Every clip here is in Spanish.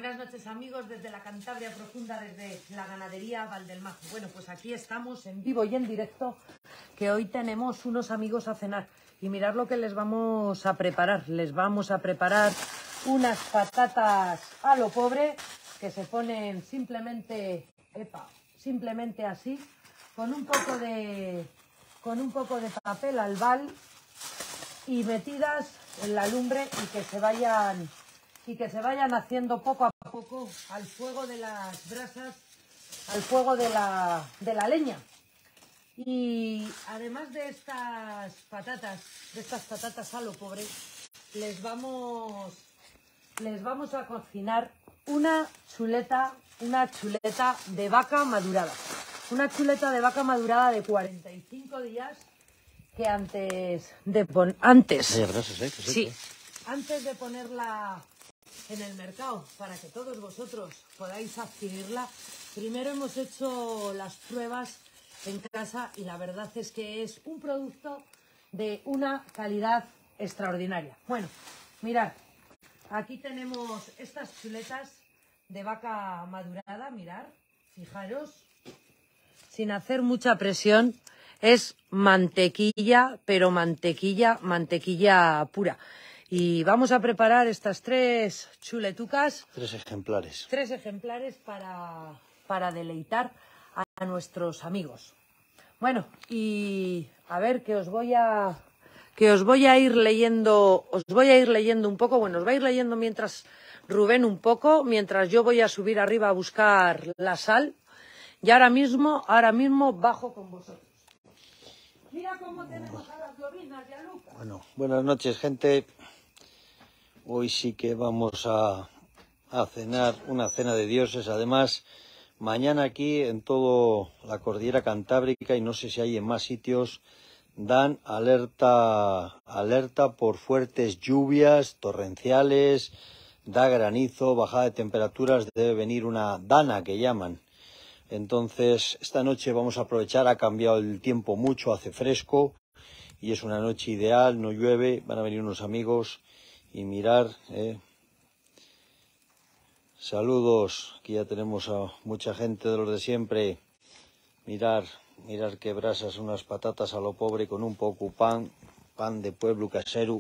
Buenas noches amigos desde la Cantabria profunda, desde la ganadería Valdelmazo. Bueno, pues aquí estamos en vivo y en directo, que hoy tenemos unos amigos a cenar. Y mirad lo que les vamos a preparar. Les vamos a preparar unas patatas a lo pobre, que se ponen simplemente, simplemente así, con un poco de papel albal y metidas en la lumbre y que se vayan haciendo poco a poco al fuego de las brasas, al fuego de la leña. Y además de estas patatas a lo pobre, les vamos a cocinar una chuleta de vaca madurada. Una chuleta de vaca madurada de 45 días, que antes de ponerla en el mercado para que todos vosotros podáis adquirirla, primero hemos hecho las pruebas en casa y la verdad es que es un producto de una calidad extraordinaria. Bueno, mirad, aquí tenemos estas chuletas de vaca madurada, mirad, fijaros, sin hacer mucha presión, es mantequilla, pero mantequilla pura. Y vamos a preparar estas tres chuletucas. Tres ejemplares. Tres ejemplares para deleitar a nuestros amigos. Bueno, y a ver, que os voy a ir leyendo, un poco. Bueno, os va a ir leyendo mientras Rubén un poco, mientras yo voy a subir arriba a buscar la sal. Y ahora mismo bajo con vosotros. Mira cómo tenemos a las lobinas, Gianluca. Bueno, buenas noches, gente. Hoy sí que vamos a cenar una cena de dioses. Además, mañana aquí en toda la cordillera cantábrica, y no sé si hay en más sitios, dan alerta por fuertes lluvias torrenciales, da granizo, bajada de temperaturas, debe venir una dana que llaman. Entonces, esta noche vamos a aprovechar, ha cambiado el tiempo mucho, hace fresco y es una noche ideal, no llueve, van a venir unos amigos y mirar, saludos, aquí ya tenemos a mucha gente de los de siempre, mirar qué brasas, unas patatas a lo pobre con un poco pan de pueblo casero,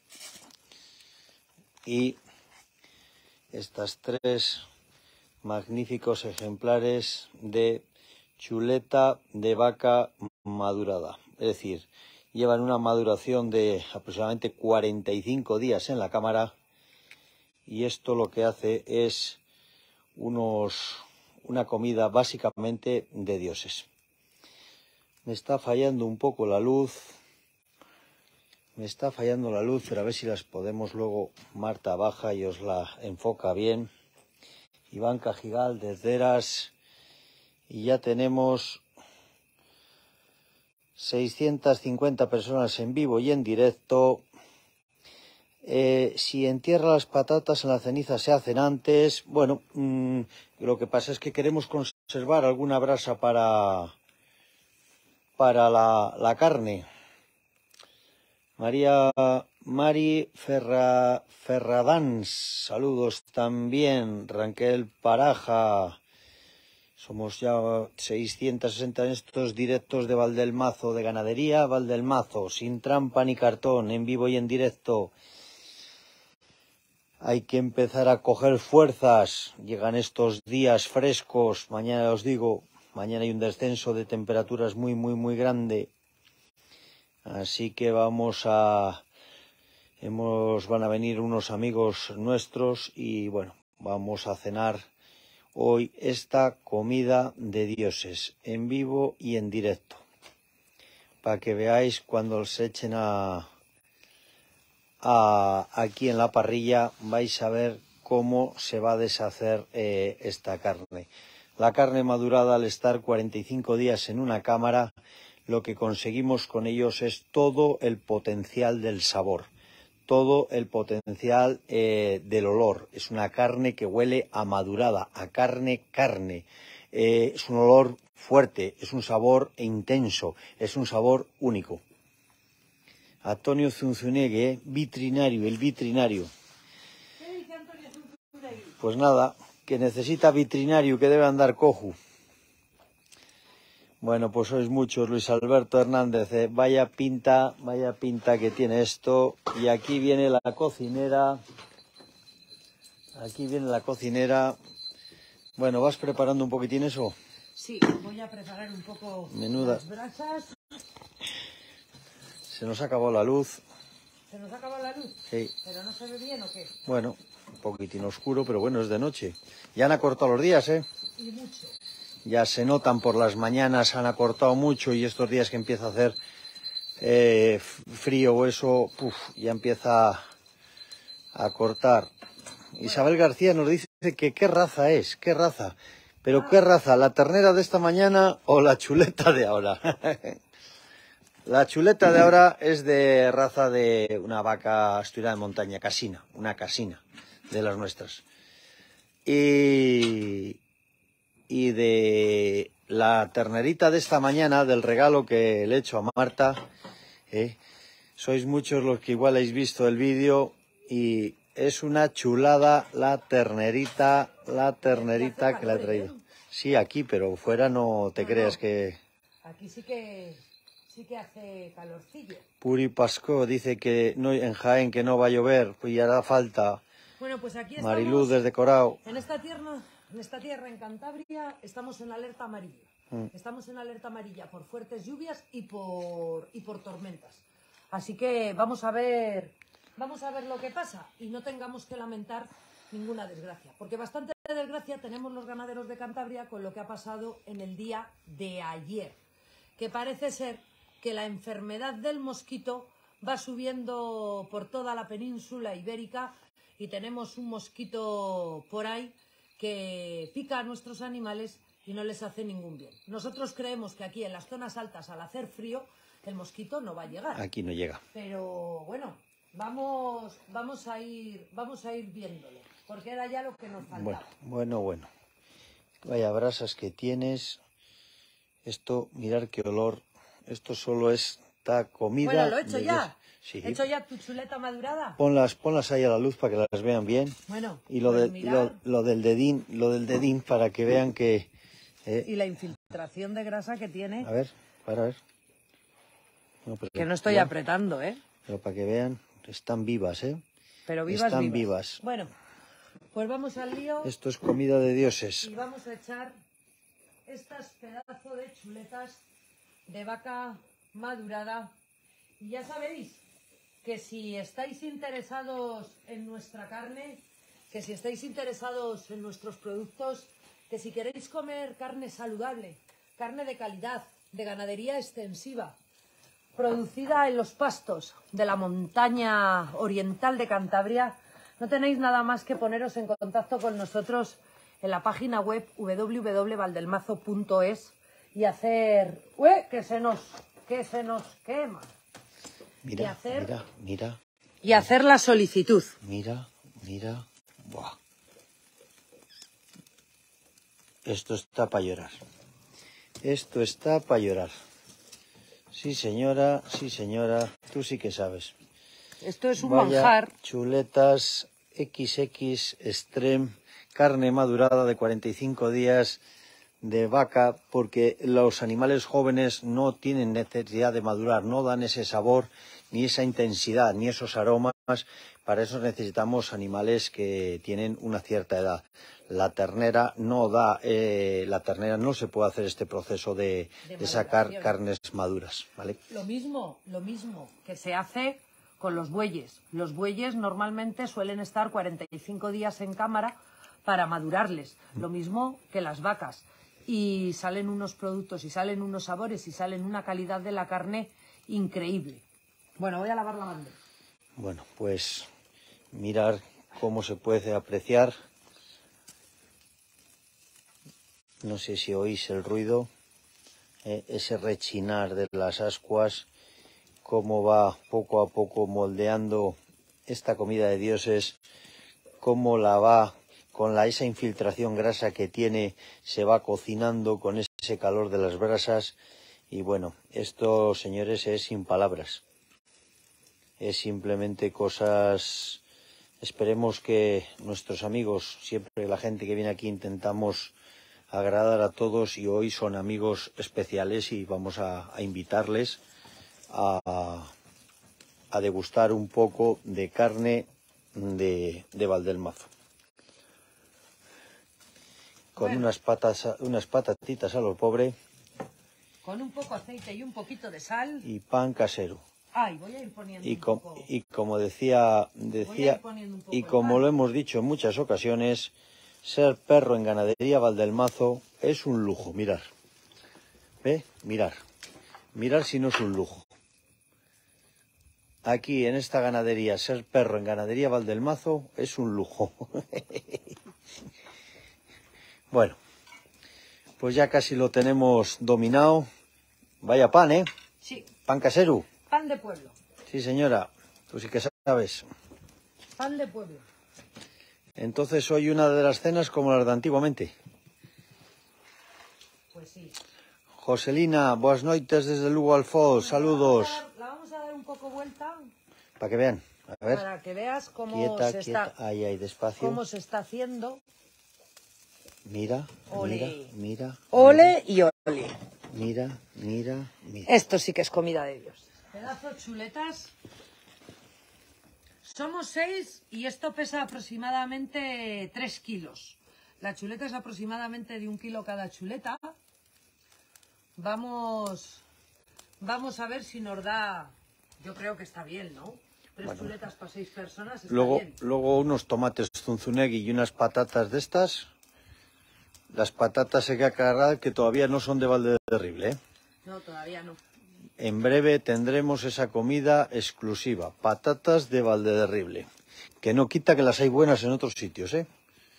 y estas tres magníficos ejemplares de chuleta de vaca madurada, es decir, llevan una maduración de aproximadamente 45 días en la cámara, y esto lo que hace es una comida básicamente de dioses. Me está fallando un poco la luz, pero a ver si las podemos luego, Marta baja y os la enfoca bien. Iván Cajigal desde Eras, y ya tenemos 650 personas en vivo y en directo. Si entierra las patatas en la ceniza se hacen antes. Bueno, lo que pasa es que queremos conservar alguna brasa para la carne. Mari Ferradans, saludos también. Raquel Paraja, somos ya 660 en estos directos de Valdelmazo, de ganadería Valdelmazo, sin trampa ni cartón, en vivo y en directo. Hay que empezar a coger fuerzas, llegan estos días frescos, mañana os digo, mañana hay un descenso de temperaturas muy grande. Así que van a venir unos amigos nuestros y bueno, vamos a cenar hoy esta comida de dioses en vivo y en directo, para que veáis cuando se echen aquí en la parrilla, vais a ver cómo se va a deshacer esta carne. La carne madurada, al estar 45 días en una cámara, lo que conseguimos con ellos es todo el potencial del sabor, todo el potencial del olor. Es una carne que huele a madurada, a carne. Es un olor fuerte, es un sabor intenso, es un sabor único. Antonio Zunzunegui, vitrinario, el vitrinario. ¿Qué dice Antonio Zunzunegui? Pues nada, que necesita veterinario, que debe andar cojo. Bueno, pues sois muchos, Luis Alberto Hernández, vaya pinta que tiene esto. Y aquí viene la cocinera. Aquí viene la cocinera. Bueno, ¿vas preparando un poquitín eso? Sí, voy a preparar un poco Menuda. las brasas. Se nos ha acabado la luz. ¿Se nos ha acabado la luz? Sí. ¿Pero no se ve bien o qué? Bueno, un poquitín oscuro, pero bueno, es de noche. Ya han acortado los días, ¿eh? Y mucho. Ya se notan por las mañanas, han acortado mucho y estos días que empieza a hacer frío o eso, ya empieza a cortar. Bueno. Isabel García nos dice que qué raza es, qué raza. Pero qué raza, ¿la ternera de esta mañana o la chuleta de ahora? La chuleta de ahora es de raza de una vaca asturiana de montaña, casina, una casina de las nuestras. Y de la ternerita de esta mañana, del regalo que le he hecho a Marta, sois muchos los que igual habéis visto el vídeo y es una chulada la ternerita que le he traído. Sí, aquí, pero fuera no te creas que... Aquí sí que hace calorcillo. Puri Pasco dice que no, en Jaén que no va a llover, pues ya hará falta. Bueno, pues aquí estamos. Mariluz desde Corao. En esta tierra, en Cantabria, estamos en alerta amarilla. Estamos en alerta amarilla por fuertes lluvias y por tormentas. Así que vamos a ver lo que pasa y no tengamos que lamentar ninguna desgracia. Porque bastante desgracia tenemos los ganaderos de Cantabria con lo que ha pasado en el día de ayer. Que parece ser que la enfermedad del mosquito va subiendo por toda la península ibérica y tenemos un mosquito por ahí que pica a nuestros animales y no les hace ningún bien. Nosotros creemos que aquí en las zonas altas, al hacer frío, el mosquito no va a llegar. Aquí no llega. Pero bueno, vamos a ir viéndolo, porque era ya lo que nos faltaba. Bueno. Vaya brasas que tienes. Esto, mirar qué olor. Esto solo es comida. Bueno, lo he hecho ya. Sí. ¿He hecho ya tu chuleta madurada? Ponlas ahí a la luz para que las vean bien. Bueno, y lo del dedín para que vean que... Y la infiltración de grasa que tiene. A ver, para ver. No, que no estoy apretando, ¿eh? Pero para que vean, están vivas, ¿eh? Pero están vivas. Bueno, pues vamos al lío. Esto es comida de dioses. Y vamos a echar estas pedazos de chuletas de vaca madurada. Y ya sabéis que si estáis interesados en nuestra carne, que si estáis interesados en nuestros productos, que si queréis comer carne saludable, carne de calidad, de ganadería extensiva, producida en los pastos de la montaña oriental de Cantabria, no tenéis nada más que poneros en contacto con nosotros en la página web www.valdelmazo.es y hacer... que se nos quema. Mira. Y hacer la solicitud. Mira. Buah. Esto está para llorar. Sí, señora. Tú sí que sabes. Esto es un manjar. Chuletas XX Extreme, carne madurada de 45 días de vaca, porque los animales jóvenes no tienen necesidad de madurar, no dan ese sabor, ni esa intensidad, ni esos aromas. Para eso necesitamos animales que tienen una cierta edad. La ternera no se puede hacer este proceso de sacar carnes maduras, ¿vale? Lo mismo que se hace con los bueyes. Los bueyes normalmente suelen estar 45 días en cámara para madurarles. Lo mismo que las vacas. Y salen unos productos, y salen unos sabores, y salen una calidad de la carne increíble. Bueno, voy a lavar la bandeja. Bueno, pues mirar cómo se puede apreciar. No sé si oís el ruido, ese rechinar de las ascuas, cómo va poco a poco moldeando esta comida de dioses, cómo la va, con esa infiltración grasa que tiene, se va cocinando con ese calor de las brasas. Y bueno, esto, señores, es sin palabras. Es simplemente cosas Esperemos que nuestros amigos, siempre la gente que viene aquí, intentamos agradar a todos y hoy son amigos especiales y vamos a invitarles a degustar un poco de carne de Valdelmazo. Con bueno, unas patatitas a lo pobre. Con un poco de aceite y un poquito de sal. Y pan casero. Ay, voy a ir poniendo un poco. Y como decía y como lo hemos dicho en muchas ocasiones, ser perro en ganadería Valdelmazo es un lujo, mirar. ¿Ve? Mirar. Mirar si no es un lujo. Aquí en esta ganadería, ser perro en ganadería Valdelmazo es un lujo. Bueno, pues ya casi lo tenemos dominado. Vaya pan, ¿eh? Sí. Pan casero. Pan de pueblo. Sí, señora. Tú sí que sabes. Pan de pueblo. Entonces hoy una de las cenas como las de antiguamente. Pues sí. Joselina, boas noites desde Lugo Alfoz. Saludos. La vamos a dar un poco vuelta. Para que vean. A ver. Para que veas cómo Quieta, se quieta. está. Ahí, despacio. Cómo se está haciendo. Mira, Ole. mira. Ole y ole. Mira. Esto sí que es comida de Dios. Pedazos chuletas. Somos 6 y esto pesa aproximadamente 3 kilos. La chuleta es aproximadamente de 1 kilo cada chuleta. Vamos a ver si nos da. Yo creo que está bien, ¿no? 3 chuletas para 6 personas. Está bien. Luego unos tomates zunzunegui y unas patatas de estas. Las patatas hay que aclarar que todavía no son de Valderrible, ¿eh? No, todavía no. En breve tendremos esa comida exclusiva, patatas de Valderrible, que no quita que las hay buenas en otros sitios, ¿eh?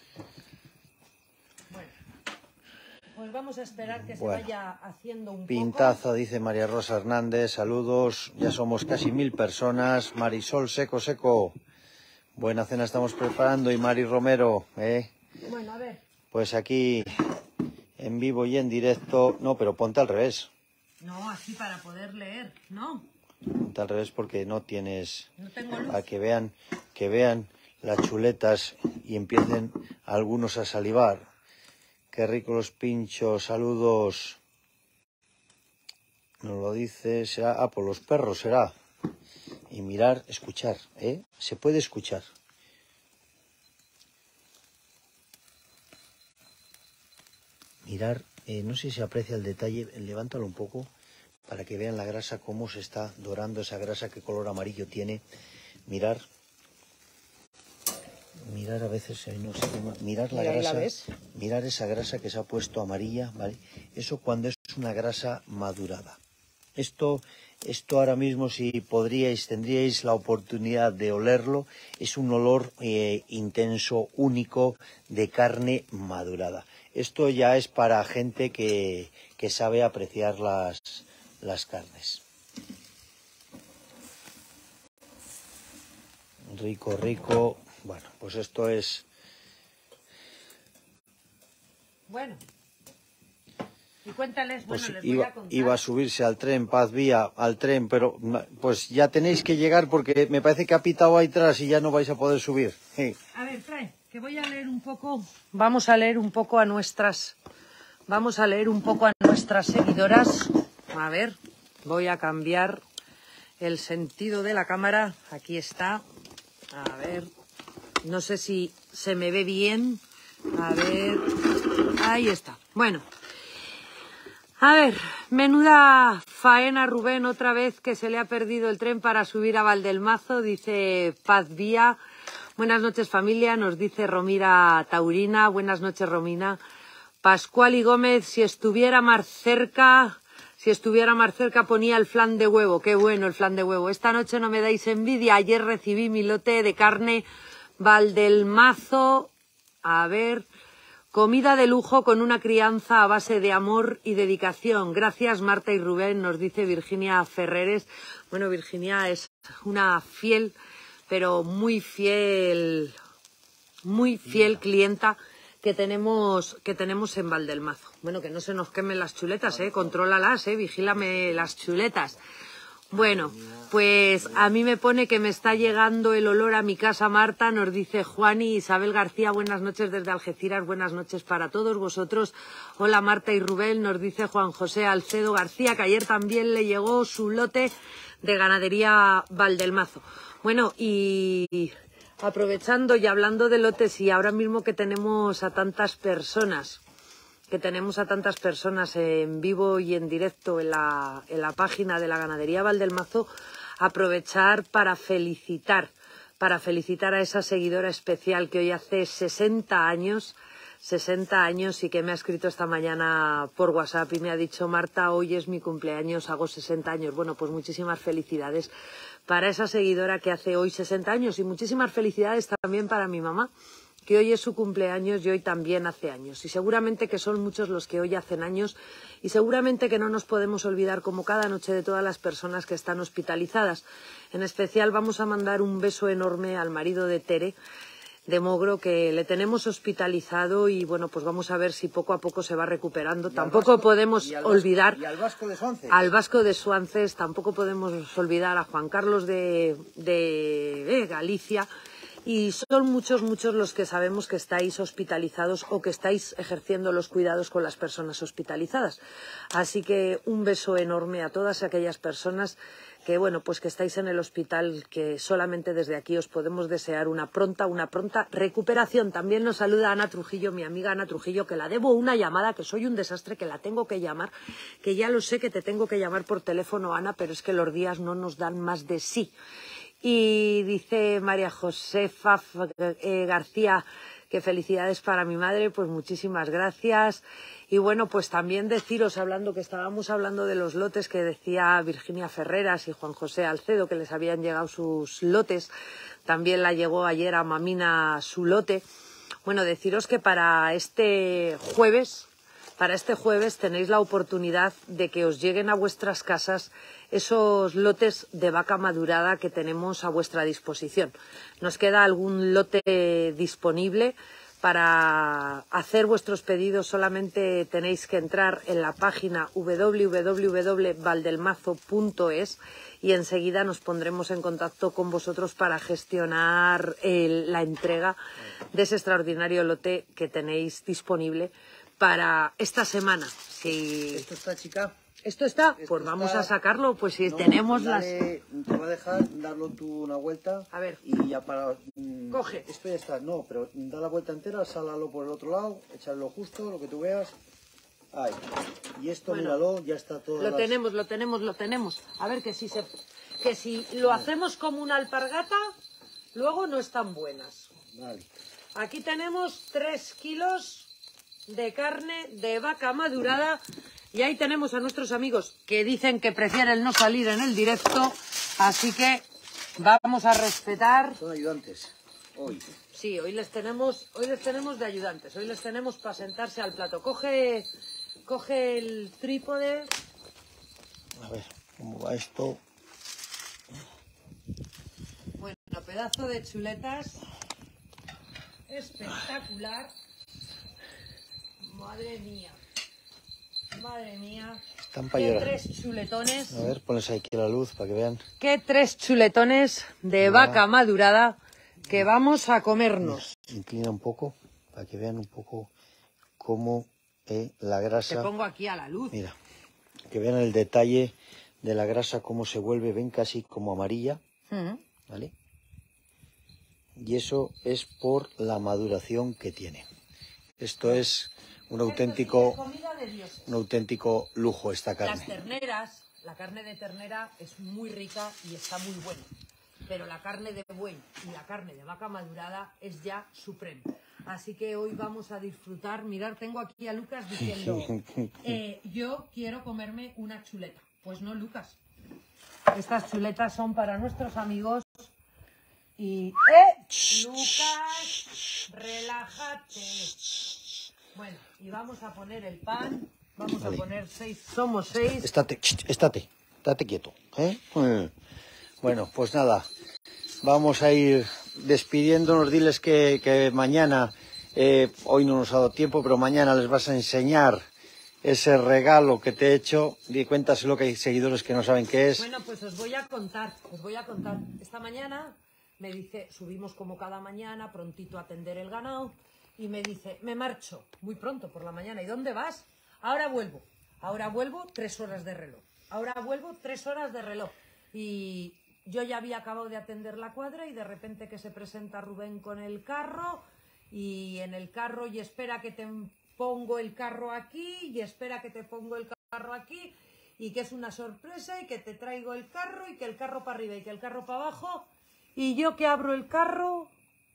Bueno, pues vamos a esperar que se vaya haciendo un Pintaza, poco. dice María Rosa Hernández, saludos, ya somos casi 1000 personas. Marisol Seco, buena cena estamos preparando. Y Mari Romero, Bueno, a ver. Pues aquí en vivo y en directo, no, pero ponte al revés. No, así para poder leer, ¿no? Ponte al revés porque no tienes... No tengo luz. Para que vean las chuletas y empiecen algunos a salivar. Qué rico los pinchos, saludos. Nos lo dice, será, por los perros será. Y mirar, escuchar, ¿eh? Se puede escuchar. Mirar, no sé si se aprecia el detalle, levántalo un poco para que vean la grasa, cómo se está dorando esa grasa, qué color amarillo tiene. Mirar a veces, no sé, mirar la grasa, mirar esa grasa que se ha puesto amarilla, ¿vale? Eso cuando es una grasa madurada. Esto ahora mismo, si tendríais la oportunidad de olerlo, es un olor intenso, único, de carne madurada. Esto ya es para gente que sabe apreciar las carnes. Rico. Bueno, pues esto es... Bueno. Y cuéntales, pues les voy a contar. Iba a subirse al tren, Paz Vía, al tren, pero pues ya tenéis que llegar porque me parece que ha pitado ahí atrás y ya no vais a poder subir. Sí. A ver, trae, que voy a leer un poco. Vamos a leer un poco a nuestras seguidoras. A ver, voy a cambiar el sentido de la cámara. Aquí está. A ver, no sé si se me ve bien. A ver, ahí está. Bueno. A ver, menuda faena, Rubén, otra vez que se le ha perdido el tren para subir a Valdelmazo, dice Paz Vía. Buenas noches, familia, nos dice Romira Taurina. Buenas noches, Romina. Pascual y Gómez, si estuviera más cerca ponía el flan de huevo. Qué bueno el flan de huevo. Esta noche no me dais envidia. Ayer recibí mi lote de carne Valdelmazo. A ver... Comida de lujo con una crianza a base de amor y dedicación. Gracias, Marta y Rubén, nos dice Virginia Ferreres. Bueno, Virginia es una fiel, pero muy fiel clienta que tenemos en Valdelmazo. Bueno, que no se nos quemen las chuletas, contrólalas, vigílame las chuletas. Bueno, pues a mí me pone que me está llegando el olor a mi casa, Marta, nos dice Juani. Isabel García, buenas noches desde Algeciras, buenas noches para todos vosotros. Hola Marta y Rubén, nos dice Juan José Alcedo García, que ayer también le llegó su lote de ganadería Valdelmazo. Bueno, y aprovechando y hablando de lotes, y ahora mismo que tenemos a tantas personas en vivo y en directo en la página de la ganadería Valdelmazo, aprovechar para felicitar a esa seguidora especial que hoy hace 60 años y que me ha escrito esta mañana por WhatsApp y me ha dicho: Marta, hoy es mi cumpleaños, hago 60 años. Bueno, pues muchísimas felicidades para esa seguidora que hace hoy 60 años y muchísimas felicidades también para mi mamá, que hoy es su cumpleaños y hoy también hace años. Y seguramente que son muchos los que hoy hacen años y seguramente que no nos podemos olvidar, como cada noche, de todas las personas que están hospitalizadas. En especial vamos a mandar un beso enorme al marido de Tere, de Mogro, que le tenemos hospitalizado y bueno, pues vamos a ver si poco a poco se va recuperando. Tampoco podemos olvidar al Vasco de Suances. Al Vasco de Suances, tampoco podemos olvidar a Juan Carlos de Galicia. Y son muchos los que sabemos que estáis hospitalizados o que estáis ejerciendo los cuidados con las personas hospitalizadas. Así que un beso enorme a todas aquellas personas que, bueno, pues que estáis en el hospital, que solamente desde aquí os podemos desear una pronta recuperación. También nos saluda Ana Trujillo, mi amiga Ana Trujillo, que la debo una llamada, que soy un desastre, que la tengo que llamar, que ya lo sé que te tengo que llamar por teléfono, Ana, pero es que los días no nos dan más de sí. Y dice María Josefa García que felicidades para mi madre, pues muchísimas gracias. Y bueno, pues también deciros, que estábamos hablando de los lotes que decía Virginia Ferreras y Juan José Alcedo, que les habían llegado sus lotes. También la llegó ayer a Mamina su lote. Bueno, deciros que para este jueves tenéis la oportunidad de que os lleguen a vuestras casas esos lotes de vaca madurada que tenemos a vuestra disposición. Nos queda algún lote disponible. Para hacer vuestros pedidos solamente tenéis que entrar en la página www.valdelmazo.es y enseguida nos pondremos en contacto con vosotros para gestionar la entrega de ese extraordinario lote que tenéis disponible para esta semana. Si ¿Esto está, chica? ¿Esto está? Esto pues vamos está... a sacarlo, pues si no, tenemos Te voy a dejar darlo tú una vuelta. A ver. Y ya para... Coge. Esto ya está, no, pero da la vuelta entera, sálalo por el otro lado, échalo justo, lo que tú veas. Ahí. Y esto, bueno, míralo, ya está todo. Lo tenemos. A ver, que si lo hacemos como una alpargata, luego no están buenas. Vale. Aquí tenemos 3 kilos de carne de vaca madurada. Y ahí tenemos a nuestros amigos que dicen que prefieren no salir en el directo, así que vamos a respetar. Son ayudantes hoy. Sí, hoy les tenemos de ayudantes, hoy les tenemos para sentarse al plato. Coge el trípode. A ver, ¿cómo va esto? Bueno, pedazo de chuletas. Espectacular. Madre mía. Madre mía, qué 3 chuletones. A ver, ponles aquí la luz para que vean. Qué 3 chuletones de vaca madurada que vamos a comernos. Inclina un poco para que vean un poco cómo la grasa. Te pongo aquí a la luz. Mira, que vean el detalle de la grasa, cómo se vuelve, ven casi como amarilla. ¿Vale? Y eso es por la maduración que tiene. Esto es un auténtico lujo esta carne. Las terneras, la carne de ternera es muy rica y está muy buena, pero la carne de buey y la carne de vaca madurada es ya suprema. Así que hoy vamos a disfrutar. Mirad, tengo aquí a Lucas diciendo, yo quiero comerme una chuleta. Pues no, Lucas. Estas chuletas son para nuestros amigos y... Lucas, relájate. Bueno, y vamos a poner el pan, vamos a poner 6, somos 6. Estate quieto, ¿eh? Bueno, pues nada, vamos a ir despidiéndonos, diles que mañana, hoy no nos ha dado tiempo, pero mañana les vas a enseñar ese regalo que te he hecho. Di, cuéntaselo, que hay seguidores que no saben qué es. Bueno, pues os voy a contar. Esta mañana me dice, subimos como cada mañana, prontito a atender el ganado, y me dice, me marcho, muy pronto por la mañana. ¿Y dónde vas? Ahora vuelvo 3 horas de reloj. Ahora vuelvo 3 horas de reloj. Y yo ya había acabado de atender la cuadra y de repente que se presenta Rubén con el carro, y en el carro, y espera que te pongo el carro aquí, y espera que te pongo el carro aquí, y que es una sorpresa, y que te traigo el carro, y que el carro para arriba, y que el carro para abajo, y yo que abro el carro,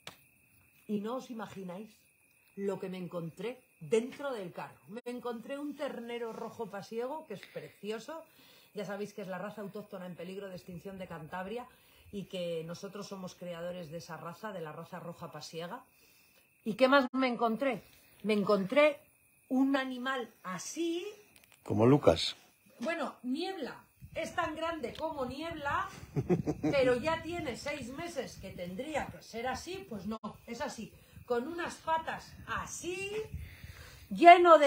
y no os imagináis lo que me encontré dentro del carro. Me encontré un ternero rojo pasiego, que es precioso. Ya sabéis que es la raza autóctona en peligro de extinción de Cantabria, y que nosotros somos creadores de esa raza, de la raza roja pasiega. ¿Y qué más me encontré? Me encontré un animal así... Como Lucas. Bueno, Niebla. Es tan grande como Niebla, pero ya tiene 6 meses, que tendría que ser así. Pues no, es así. Con unas patas así, lleno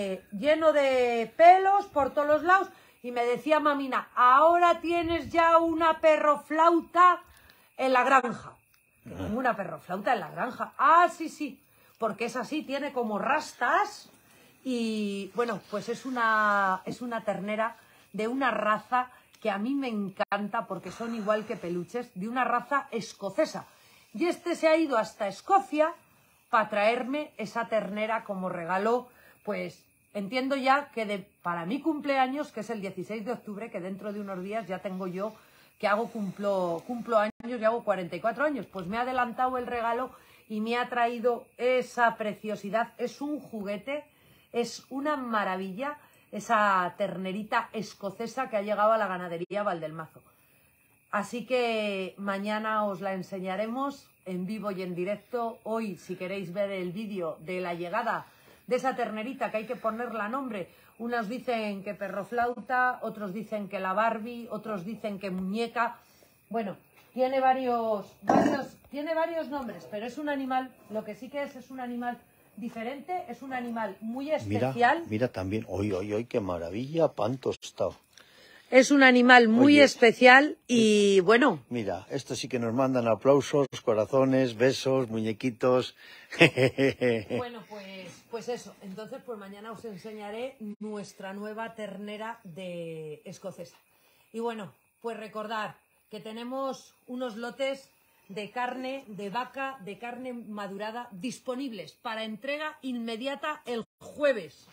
de pelos por todos los lados. Y me decía Mamina, ahora tienes ya una perroflauta en la granja. Tengo una perroflauta en la granja. Ah, sí, porque es así, tiene como rastas. Y bueno, pues es una ternera de una raza que a mí me encanta, porque son igual que peluches, de una raza escocesa. Y este se ha ido hasta Escocia para traerme esa ternera como regalo. Pues entiendo ya que para mi cumpleaños, que es el 16 de octubre, que dentro de unos días ya tengo yo, que cumplo años y hago 44 años, pues me ha adelantado el regalo y me ha traído esa preciosidad. Es un juguete, es una maravilla, esa ternerita escocesa que ha llegado a la ganadería Valdelmazo. Así que mañana os la enseñaremos en vivo y en directo. Hoy, si queréis ver el vídeo de la llegada de esa ternerita, que hay que ponerla nombre. Unos dicen que perroflauta, otros dicen que la Barbie, otros dicen que muñeca. Bueno, tiene varios nombres, pero es un animal, lo que sí que es un animal diferente, es un animal muy especial. Mira también, hoy, qué maravilla, pan tostado. Es un animal muy especial y bueno. Mira, esto sí que nos mandan aplausos, corazones, besos, muñequitos. Bueno, pues eso. Entonces, pues mañana os enseñaré nuestra nueva ternera de escocesa. Y bueno, pues recordar que tenemos unos lotes de carne de vaca, de carne madurada, disponibles para entrega inmediata el jueves.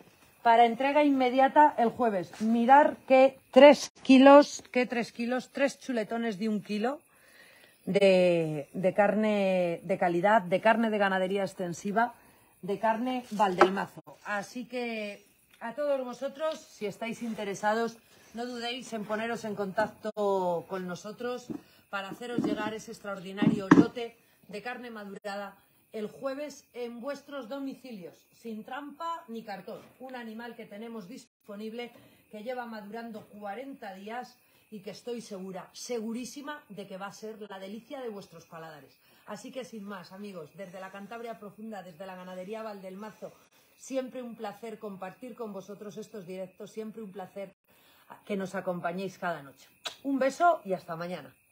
Mirar que 3 kilos, 3 chuletones de 1 kilo de carne de calidad, de carne de ganadería extensiva, de carne Valdelmazo. Así que a todos vosotros, si estáis interesados, no dudéis en poneros en contacto con nosotros para haceros llegar ese extraordinario lote de carne madurada el jueves en vuestros domicilios, sin trampa ni cartón. Un animal que tenemos disponible, que lleva madurando 40 días y que estoy segurísima de que va a ser la delicia de vuestros paladares. Así que sin más, amigos, desde la Cantabria profunda, desde la ganadería Valdelmazo, siempre un placer compartir con vosotros estos directos, siempre un placer que nos acompañéis cada noche. Un beso y hasta mañana.